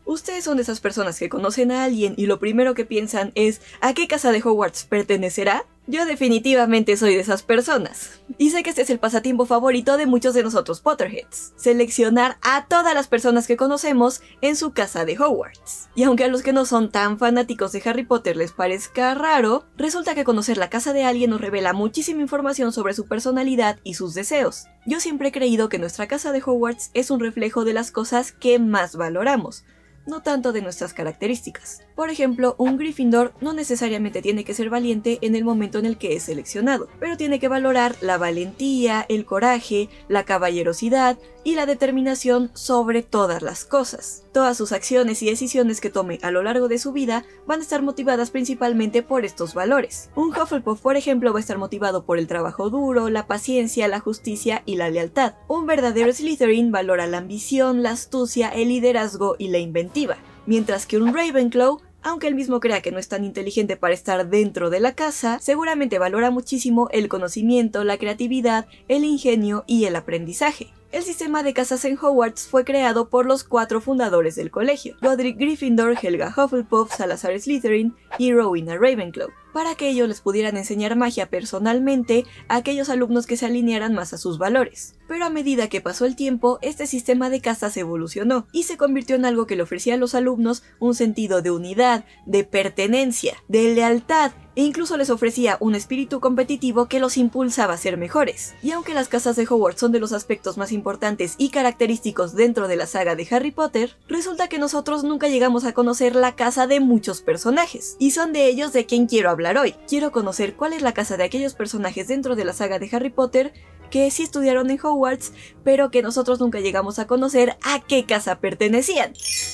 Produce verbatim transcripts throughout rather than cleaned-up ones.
¿Ustedes son de esas personas que conocen a alguien y lo primero que piensan es ¿a qué casa de Hogwarts pertenecerá? Yo definitivamente soy de esas personas. Y sé que este es el pasatiempo favorito de muchos de nosotros Potterheads. Seleccionar a todas las personas que conocemos en su casa de Hogwarts. Y aunque a los que no son tan fanáticos de Harry Potter les parezca raro, resulta que conocer la casa de alguien nos revela muchísima información sobre su personalidad y sus deseos. Yo siempre he creído que nuestra casa de Hogwarts es un reflejo de las cosas que más valoramos, no tanto de nuestras características. Por ejemplo, un Gryffindor no necesariamente tiene que ser valiente en el momento en el que es seleccionado, pero tiene que valorar la valentía, el coraje, la caballerosidad y la determinación sobre todas las cosas. Todas sus acciones y decisiones que tome a lo largo de su vida van a estar motivadas principalmente por estos valores. Un Hufflepuff, por ejemplo, va a estar motivado por el trabajo duro, la paciencia, la justicia y la lealtad. Un verdadero Slytherin valora la ambición, la astucia, el liderazgo y la inventiva. Mientras que un Ravenclaw, aunque él mismo crea que no es tan inteligente para estar dentro de la casa, seguramente valora muchísimo el conocimiento, la creatividad, el ingenio y el aprendizaje. El sistema de casas en Hogwarts fue creado por los cuatro fundadores del colegio: Godric Gryffindor, Helga Hufflepuff, Salazar Slytherin y Rowena Ravenclaw, para que ellos les pudieran enseñar magia personalmente a aquellos alumnos que se alinearan más a sus valores. Pero a medida que pasó el tiempo, este sistema de casas evolucionó y se convirtió en algo que le ofrecía a los alumnos un sentido de unidad, de pertenencia, de lealtad, e incluso les ofrecía un espíritu competitivo que los impulsaba a ser mejores. Y aunque las casas de Hogwarts son de los aspectos más importantes y característicos dentro de la saga de Harry Potter, resulta que nosotros nunca llegamos a conocer la casa de muchos personajes, y son de ellos de quien quiero hablar hoy. Quiero conocer cuál es la casa de aquellos personajes dentro de la saga de Harry Potter que sí estudiaron en Hogwarts, pero que nosotros nunca llegamos a conocer a qué casa pertenecían.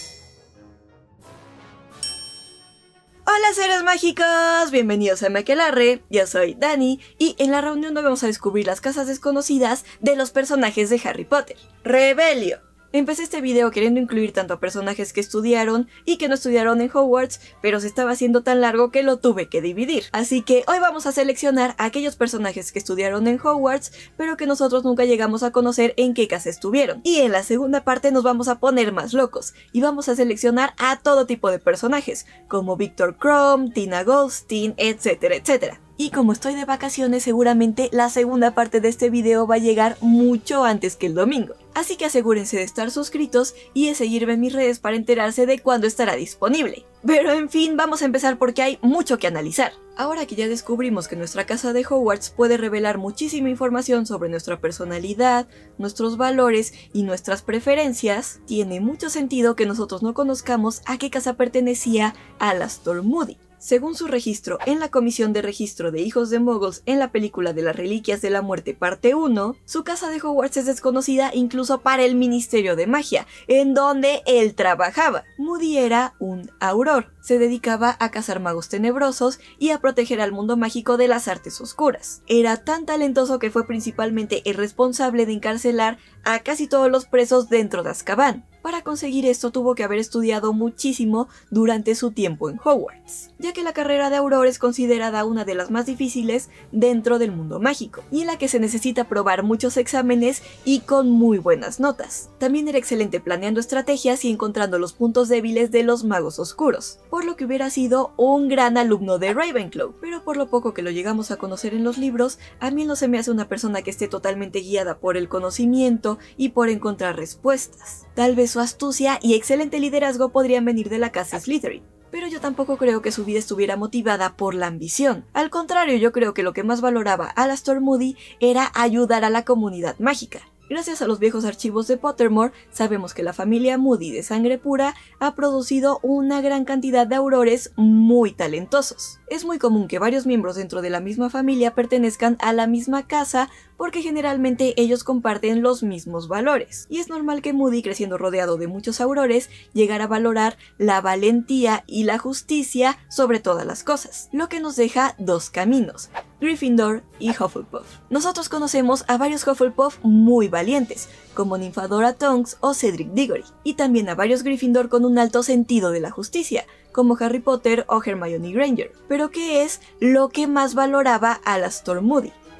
Hola seres mágicos, bienvenidos a Maquelarre, yo soy Dani y en la reunión hoy vamos a descubrir las casas desconocidas de los personajes de Harry Potter. Rebelio. Empecé este video queriendo incluir tanto a personajes que estudiaron y que no estudiaron en Hogwarts, pero se estaba haciendo tan largo que lo tuve que dividir. Así que hoy vamos a seleccionar a aquellos personajes que estudiaron en Hogwarts, pero que nosotros nunca llegamos a conocer en qué casa estuvieron. Y en la segunda parte nos vamos a poner más locos, y vamos a seleccionar a todo tipo de personajes, como Viktor Krum, Tina Goldstein, etcétera, etcétera. Y como estoy de vacaciones, seguramente la segunda parte de este video va a llegar mucho antes que el domingo. Así que asegúrense de estar suscritos y de seguirme en mis redes para enterarse de cuándo estará disponible. Pero en fin, vamos a empezar porque hay mucho que analizar. Ahora que ya descubrimos que nuestra casa de Hogwarts puede revelar muchísima información sobre nuestra personalidad, nuestros valores y nuestras preferencias, tiene mucho sentido que nosotros no conozcamos a qué casa pertenecía Alastor Moody. Según su registro en la Comisión de Registro de Hijos de Muggles en la película de las Reliquias de la Muerte parte uno, su casa de Hogwarts es desconocida incluso para el Ministerio de Magia, en donde él trabajaba. Moody era un auror, se dedicaba a cazar magos tenebrosos y a proteger al mundo mágico de las artes oscuras. Era tan talentoso que fue principalmente el responsable de encarcelar a casi todos los presos dentro de Azkaban. Para conseguir esto tuvo que haber estudiado muchísimo durante su tiempo en Hogwarts, ya que la carrera de auror es considerada una de las más difíciles dentro del mundo mágico, y en la que se necesita probar muchos exámenes y con muy buenas notas. También era excelente planeando estrategias y encontrando los puntos débiles de los magos oscuros, por lo que hubiera sido un gran alumno de Ravenclaw, pero por lo poco que lo llegamos a conocer en los libros, a mí no se me hace una persona que esté totalmente guiada por el conocimiento y por encontrar respuestas. Tal vez su astucia y excelente liderazgo podrían venir de la casa Slytherin, pero yo tampoco creo que su vida estuviera motivada por la ambición. Al contrario, yo creo que lo que más valoraba Alastor Moody era ayudar a la comunidad mágica. Gracias a los viejos archivos de Pottermore, sabemos que la familia Moody de sangre pura ha producido una gran cantidad de aurores muy talentosos. Es muy común que varios miembros dentro de la misma familia pertenezcan a la misma casa porque generalmente ellos comparten los mismos valores. Y es normal que Moody, creciendo rodeado de muchos aurores, llegara a valorar la valentía y la justicia sobre todas las cosas, lo que nos deja dos caminos: Gryffindor y Hufflepuff. Nosotros conocemos a varios Hufflepuff muy valientes, como Nymphadora Tonks o Cedric Diggory, y también a varios Gryffindor con un alto sentido de la justicia, como Harry Potter o Hermione Granger. Pero ¿qué es lo que más valoraba Alastor Moody?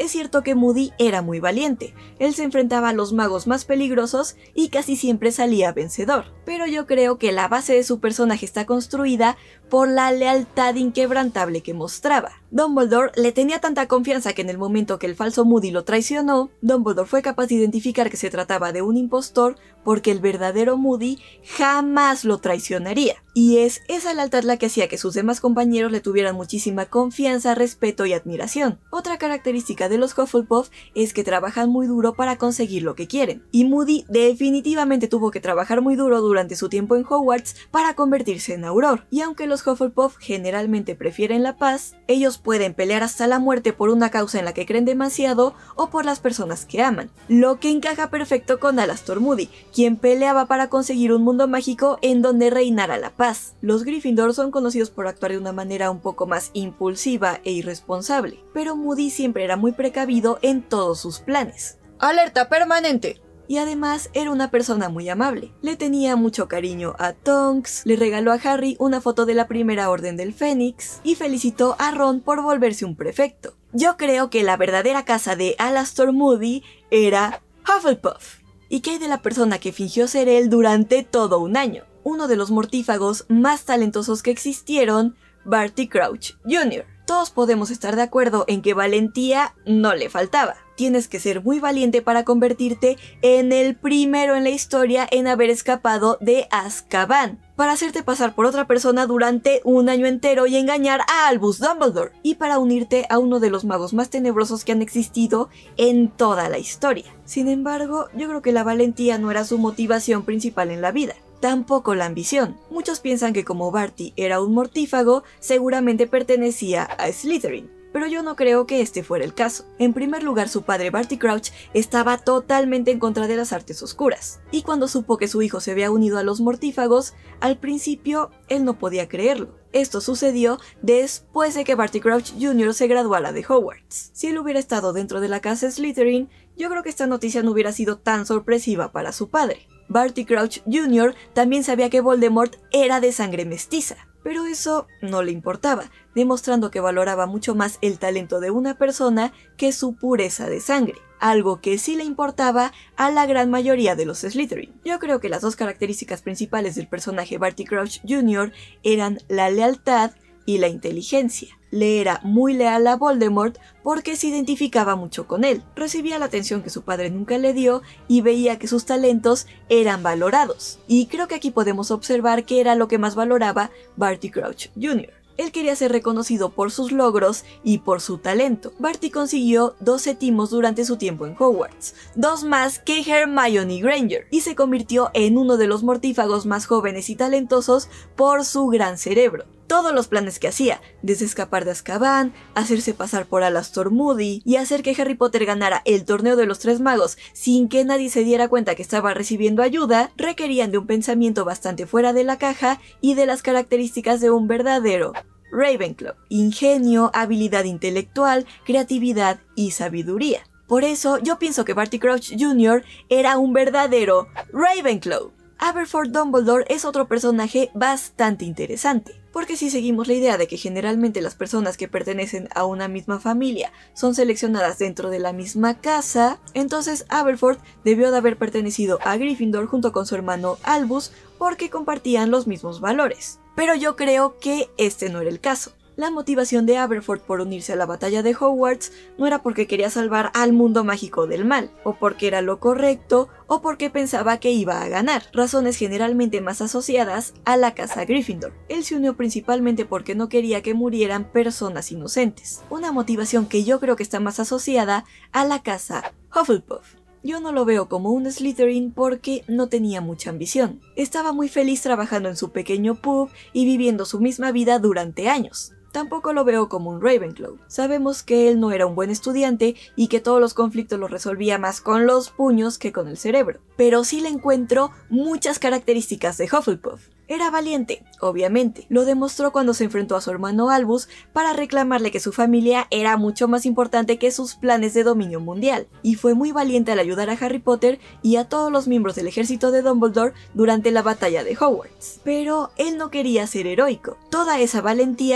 Es cierto que Moody era muy valiente, él se enfrentaba a los magos más peligrosos y casi siempre salía vencedor, pero yo creo que la base de su personaje está construida por la lealtad inquebrantable que mostraba. Dumbledore le tenía tanta confianza que en el momento que el falso Moody lo traicionó, Dumbledore fue capaz de identificar que se trataba de un impostor porque el verdadero Moody jamás lo traicionaría. Y es esa lealtad la que hacía que sus demás compañeros le tuvieran muchísima confianza, respeto y admiración. Otra característica de los Hufflepuff es que trabajan muy duro para conseguir lo que quieren. Y Moody definitivamente tuvo que trabajar muy duro durante su tiempo en Hogwarts para convertirse en Auror. Y aunque los Hufflepuff generalmente prefieren la paz, ellos pueden pelear hasta la muerte por una causa en la que creen demasiado o por las personas que aman. Lo que encaja perfecto con Alastor Moody, quien peleaba para conseguir un mundo mágico en donde reinara la paz. Los Gryffindor son conocidos por actuar de una manera un poco más impulsiva e irresponsable, pero Moody siempre era muy precavido en todos sus planes. ¡Alerta permanente! Y además era una persona muy amable. Le tenía mucho cariño a Tonks, le regaló a Harry una foto de la primera orden del Fénix y felicitó a Ron por volverse un prefecto. Yo creo que la verdadera casa de Alastor Moody era Hufflepuff. ¿Y qué hay de la persona que fingió ser él durante todo un año? Uno de los mortífagos más talentosos que existieron, Barty Crouch junior Todos podemos estar de acuerdo en que valentía no le faltaba. Tienes que ser muy valiente para convertirte en el primero en la historia en haber escapado de Azkaban, para hacerte pasar por otra persona durante un año entero y engañar a Albus Dumbledore, y para unirte a uno de los magos más tenebrosos que han existido en toda la historia. Sin embargo, yo creo que la valentía no era su motivación principal en la vida. Tampoco la ambición. Muchos piensan que como Barty era un mortífago, seguramente pertenecía a Slytherin, pero yo no creo que este fuera el caso. En primer lugar, su padre Barty Crouch estaba totalmente en contra de las artes oscuras, y cuando supo que su hijo se había unido a los mortífagos, al principio él no podía creerlo. Esto sucedió después de que Barty Crouch junior se graduara de Hogwarts. Si él hubiera estado dentro de la casa Slytherin, yo creo que esta noticia no hubiera sido tan sorpresiva para su padre. Barty Crouch junior también sabía que Voldemort era de sangre mestiza, pero eso no le importaba, demostrando que valoraba mucho más el talento de una persona que su pureza de sangre, algo que sí le importaba a la gran mayoría de los Slytherin. Yo creo que las dos características principales del personaje Barty Crouch junior eran la lealtad y la inteligencia. Le era muy leal a Voldemort porque se identificaba mucho con él, recibía la atención que su padre nunca le dio y veía que sus talentos eran valorados. Y creo que aquí podemos observar que era lo que más valoraba Barty Crouch junior Él quería ser reconocido por sus logros y por su talento. Barty consiguió doce timos durante su tiempo en Hogwarts, dos más que Hermione Granger, y se convirtió en uno de los mortífagos más jóvenes y talentosos por su gran cerebro. Todos los planes que hacía, desde escapar de Azkaban, hacerse pasar por Alastor Moody y hacer que Harry Potter ganara el torneo de los tres magos sin que nadie se diera cuenta que estaba recibiendo ayuda, requerían de un pensamiento bastante fuera de la caja y de las características de un verdadero Ravenclaw: ingenio, habilidad intelectual, creatividad y sabiduría. Por eso yo pienso que Barty Crouch junior era un verdadero Ravenclaw. Aberforth Dumbledore es otro personaje bastante interesante, porque si seguimos la idea de que generalmente las personas que pertenecen a una misma familia son seleccionadas dentro de la misma casa, entonces Aberforth debió de haber pertenecido a Gryffindor junto con su hermano Albus porque compartían los mismos valores. Pero yo creo que este no era el caso. La motivación de Aberforth por unirse a la batalla de Hogwarts no era porque quería salvar al mundo mágico del mal, o porque era lo correcto, o porque pensaba que iba a ganar, razones generalmente más asociadas a la casa Gryffindor. Él se unió principalmente porque no quería que murieran personas inocentes, una motivación que yo creo que está más asociada a la casa Hufflepuff. Yo no lo veo como un Slytherin porque no tenía mucha ambición. Estaba muy feliz trabajando en su pequeño pub y viviendo su misma vida durante años. Tampoco lo veo como un Ravenclaw. Sabemos que él no era un buen estudiante y que todos los conflictos los resolvía más con los puños que con el cerebro. Pero sí le encuentro muchas características de Hufflepuff. Era valiente, obviamente. Lo demostró cuando se enfrentó a su hermano Albus para reclamarle que su familia era mucho más importante que sus planes de dominio mundial. Y fue muy valiente al ayudar a Harry Potter y a todos los miembros del ejército de Dumbledore durante la batalla de Hogwarts. Pero él no quería ser heroico. Toda esa valentía nació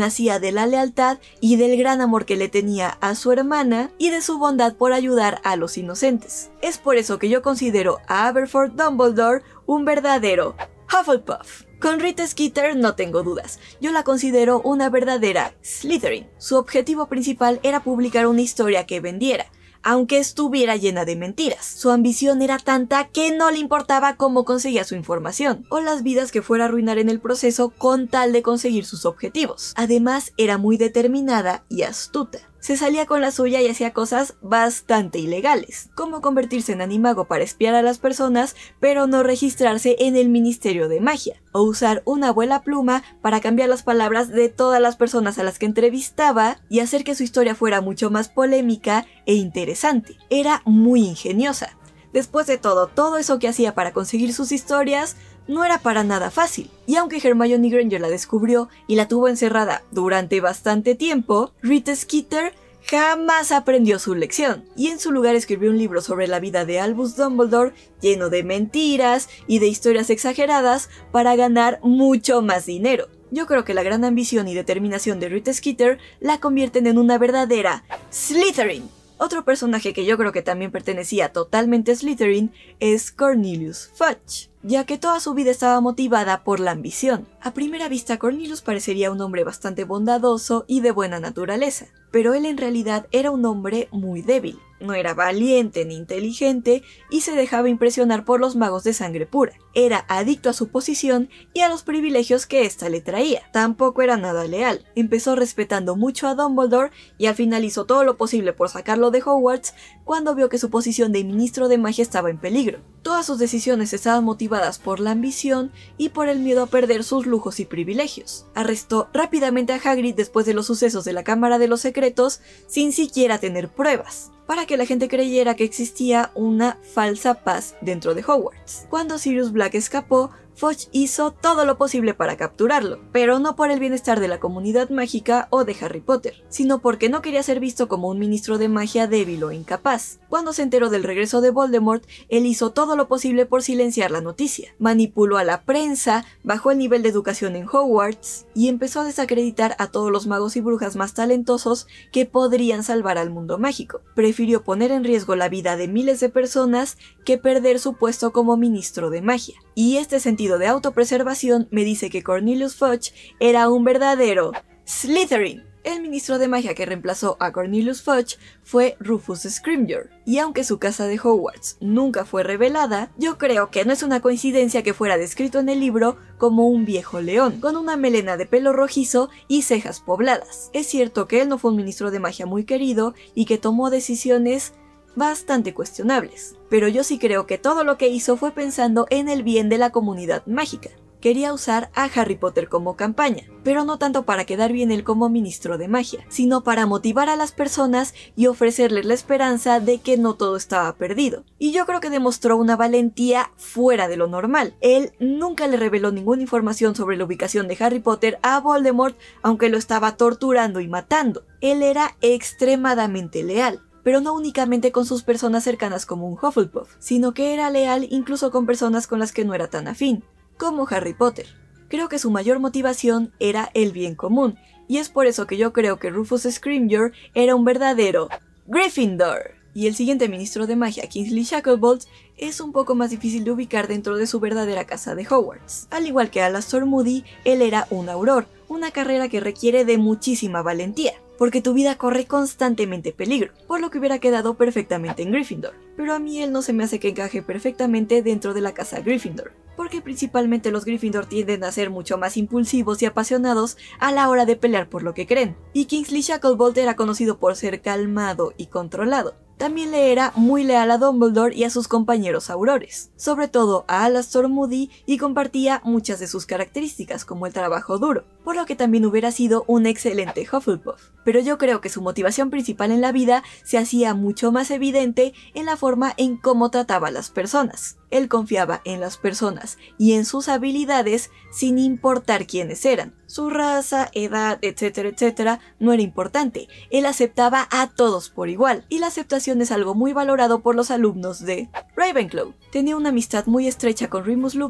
nacía de la lealtad y del gran amor que le tenía a su hermana y de su bondad por ayudar a los inocentes. Es por eso que yo considero a Aberforth Dumbledore un verdadero Hufflepuff. Con Rita Skeeter no tengo dudas, yo la considero una verdadera Slytherin. Su objetivo principal era publicar una historia que vendiera, aunque estuviera llena de mentiras. Su ambición era tanta que no le importaba cómo conseguía su información, o las vidas que fuera a arruinar en el proceso con tal de conseguir sus objetivos. Además, era muy determinada y astuta. Se salía con la suya y hacía cosas bastante ilegales, como convertirse en animago para espiar a las personas, pero no registrarse en el Ministerio de Magia, o usar una abuela pluma para cambiar las palabras de todas las personas a las que entrevistaba y hacer que su historia fuera mucho más polémica e interesante. Era muy ingeniosa. Después de todo, todo eso que hacía para conseguir sus historias no era para nada fácil. Y aunque Hermione Granger la descubrió y la tuvo encerrada durante bastante tiempo, Rita Skeeter jamás aprendió su lección, y en su lugar escribió un libro sobre la vida de Albus Dumbledore lleno de mentiras y de historias exageradas para ganar mucho más dinero. Yo creo que la gran ambición y determinación de Rita Skeeter la convierten en una verdadera Slytherin. Otro personaje que yo creo que también pertenecía totalmente a Slytherin es Cornelius Fudge, ya que toda su vida estaba motivada por la ambición. A primera vista, Cornelius parecería un hombre bastante bondadoso y de buena naturaleza, pero él en realidad era un hombre muy débil. No era valiente ni inteligente y se dejaba impresionar por los magos de sangre pura. Era adicto a su posición y a los privilegios que ésta le traía. Tampoco era nada leal. Empezó respetando mucho a Dumbledore y al final hizo todo lo posible por sacarlo de Hogwarts cuando vio que su posición de ministro de magia estaba en peligro. Todas sus decisiones estaban motivadas por la ambición y por el miedo a perder sus lujos y privilegios. Arrestó rápidamente a Hagrid después de los sucesos de la Cámara de los Secretos sin siquiera tener pruebas, para que la gente creyera que existía una falsa paz dentro de Hogwarts. Cuando Sirius Black escapó, Fudge hizo todo lo posible para capturarlo, pero no por el bienestar de la comunidad mágica o de Harry Potter, sino porque no quería ser visto como un ministro de magia débil o incapaz. Cuando se enteró del regreso de Voldemort, él hizo todo lo posible por silenciar la noticia, manipuló a la prensa, bajó el nivel de educación en Hogwarts y empezó a desacreditar a todos los magos y brujas más talentosos que podrían salvar al mundo mágico. Prefirió poner en riesgo la vida de miles de personas que perder su puesto como ministro de magia. Y este sentido de autopreservación me dice que Cornelius Fudge era un verdadero Slytherin. El ministro de magia que reemplazó a Cornelius Fudge fue Rufus Scrimgeour, y aunque su casa de Hogwarts nunca fue revelada, yo creo que no es una coincidencia que fuera descrito en el libro como un viejo león, con una melena de pelo rojizo y cejas pobladas. Es cierto que él no fue un ministro de magia muy querido y que tomó decisiones bastante cuestionables, pero yo sí creo que todo lo que hizo fue pensando en el bien de la comunidad mágica. Quería usar a Harry Potter como campaña, pero no tanto para quedar bien él como ministro de magia, sino para motivar a las personas y ofrecerles la esperanza de que no todo estaba perdido. Y yo creo que demostró una valentía fuera de lo normal. Él nunca le reveló ninguna información sobre la ubicación de Harry Potter a Voldemort, aunque lo estaba torturando y matando. Él era extremadamente leal, pero no únicamente con sus personas cercanas como un Hufflepuff, sino que era leal incluso con personas con las que no era tan afín, como Harry Potter. Creo que su mayor motivación era el bien común, y es por eso que yo creo que Rufus Scrimgeour era un verdadero Gryffindor. Y el siguiente ministro de magia, Kingsley Shacklebolt, es un poco más difícil de ubicar dentro de su verdadera casa de Hogwarts. Al igual que Alastor Moody, él era un auror, una carrera que requiere de muchísima valentía, porque tu vida corre constantemente peligro, por lo que hubiera quedado perfectamente en Gryffindor. Pero a mí él no se me hace que encaje perfectamente dentro de la casa Gryffindor, porque principalmente los Gryffindor tienden a ser mucho más impulsivos y apasionados a la hora de pelear por lo que creen, y Kingsley Shacklebolt era conocido por ser calmado y controlado. También le era muy leal a Dumbledore y a sus compañeros aurores, sobre todo a Alastor Moody, y compartía muchas de sus características como el trabajo duro, por lo que también hubiera sido un excelente Hufflepuff. Pero yo creo que su motivación principal en la vida se hacía mucho más evidente en la forma en cómo trataba a las personas. Él confiaba en las personas y en sus habilidades sin importar quiénes eran. Su raza, edad, etcétera, etcétera, no era importante. Él aceptaba a todos por igual, y la aceptación es algo muy valorado por los alumnos de Ravenclaw. Tenía una amistad muy estrecha con Remus Lupin,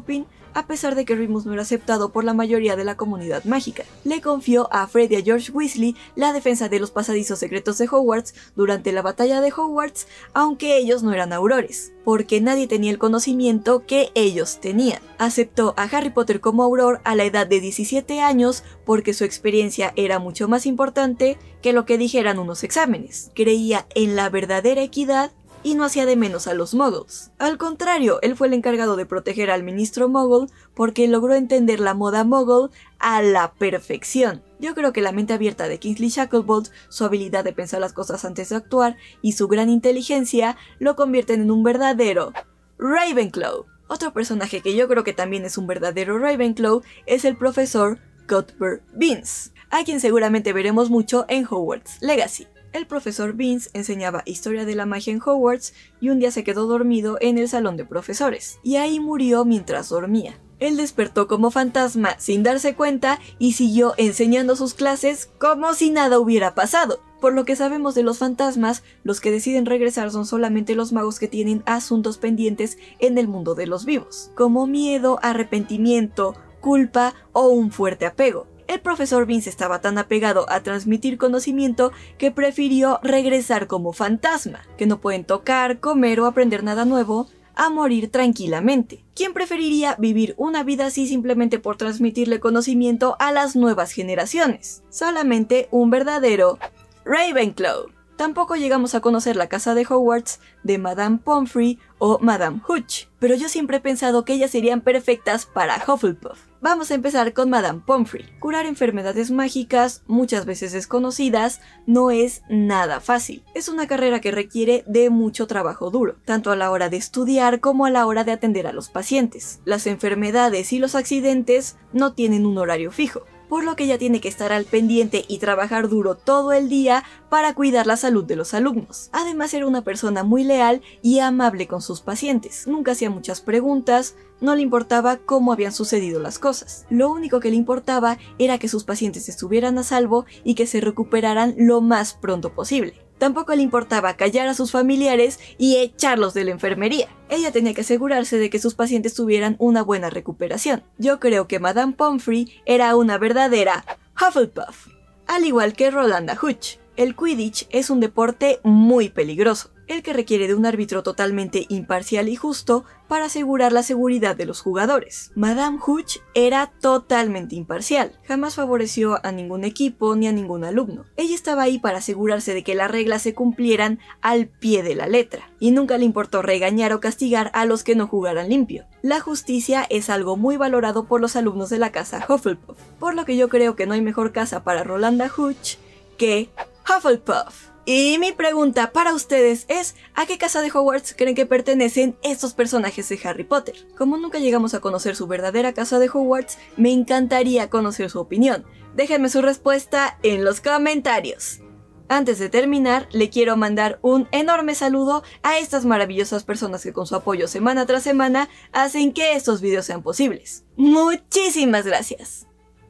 a pesar de que Remus no era aceptado por la mayoría de la comunidad mágica. Le confió a Fred y a George Weasley la defensa de los pasadizos secretos de Hogwarts durante la batalla de Hogwarts, aunque ellos no eran aurores, porque nadie tenía el conocimiento que ellos tenían. Aceptó a Harry Potter como auror a la edad de diecisiete años porque su experiencia era mucho más importante que lo que dijeran unos exámenes. Creía en la verdadera equidad y no hacía de menos a los muggles. Al contrario, él fue el encargado de proteger al ministro muggle porque logró entender la moda muggle a la perfección. Yo creo que la mente abierta de Kingsley Shacklebolt, su habilidad de pensar las cosas antes de actuar y su gran inteligencia lo convierten en un verdadero Ravenclaw. Otro personaje que yo creo que también es un verdadero Ravenclaw es el profesor Cuthbert Beans, a quien seguramente veremos mucho en Hogwarts Legacy. El profesor Beans enseñaba historia de la magia en Hogwarts y un día se quedó dormido en el salón de profesores, y ahí murió mientras dormía. Él despertó como fantasma sin darse cuenta y siguió enseñando sus clases como si nada hubiera pasado. Por lo que sabemos de los fantasmas, los que deciden regresar son solamente los magos que tienen asuntos pendientes en el mundo de los vivos, como miedo, arrepentimiento, culpa o un fuerte apego. El profesor Vince estaba tan apegado a transmitir conocimiento que prefirió regresar como fantasma, que no pueden tocar, comer o aprender nada nuevo, a morir tranquilamente. ¿Quién preferiría vivir una vida así simplemente por transmitirle conocimiento a las nuevas generaciones? Solamente un verdadero Ravenclaw. Tampoco llegamos a conocer la casa de Hogwarts de Madame Pomfrey o Madame Hooch, pero yo siempre he pensado que ellas serían perfectas para Hufflepuff. Vamos a empezar con Madame Pomfrey. Curar enfermedades mágicas, muchas veces desconocidas, no es nada fácil. Es una carrera que requiere de mucho trabajo duro, tanto a la hora de estudiar como a la hora de atender a los pacientes. Las enfermedades y los accidentes no tienen un horario fijo, por lo que ella tiene que estar al pendiente y trabajar duro todo el día para cuidar la salud de los alumnos. Además era una persona muy leal y amable con sus pacientes. Nunca hacía muchas preguntas, no le importaba cómo habían sucedido las cosas. Lo único que le importaba era que sus pacientes estuvieran a salvo y que se recuperaran lo más pronto posible. Tampoco le importaba callar a sus familiares y echarlos de la enfermería. Ella tenía que asegurarse de que sus pacientes tuvieran una buena recuperación. Yo creo que Madame Pomfrey era una verdadera Hufflepuff, al igual que Rolanda Hooch. El Quidditch es un deporte muy peligroso, el que requiere de un árbitro totalmente imparcial y justo para asegurar la seguridad de los jugadores. Madame Hooch era totalmente imparcial, jamás favoreció a ningún equipo ni a ningún alumno. Ella estaba ahí para asegurarse de que las reglas se cumplieran al pie de la letra, y nunca le importó regañar o castigar a los que no jugaran limpio. La justicia es algo muy valorado por los alumnos de la casa Hufflepuff, por lo que yo creo que no hay mejor casa para Rolanda Hooch que Hufflepuff. Y mi pregunta para ustedes es, ¿a qué casa de Hogwarts creen que pertenecen estos personajes de Harry Potter? Como nunca llegamos a conocer su verdadera casa de Hogwarts, me encantaría conocer su opinión. Déjenme su respuesta en los comentarios. Antes de terminar, le quiero mandar un enorme saludo a estas maravillosas personas que con su apoyo semana tras semana hacen que estos videos sean posibles. ¡Muchísimas gracias!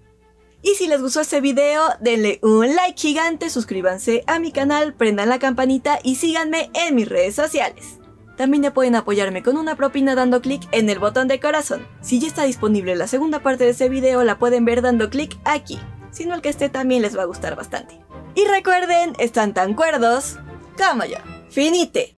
Y si les gustó este video, denle un like gigante, suscríbanse a mi canal, prendan la campanita y síganme en mis redes sociales. También ya pueden apoyarme con una propina dando clic en el botón de corazón. Si ya está disponible la segunda parte de este video, la pueden ver dando clic aquí. Si no, el que esté también les va a gustar bastante. Y recuerden, están tan cuerdos como yo. Finite.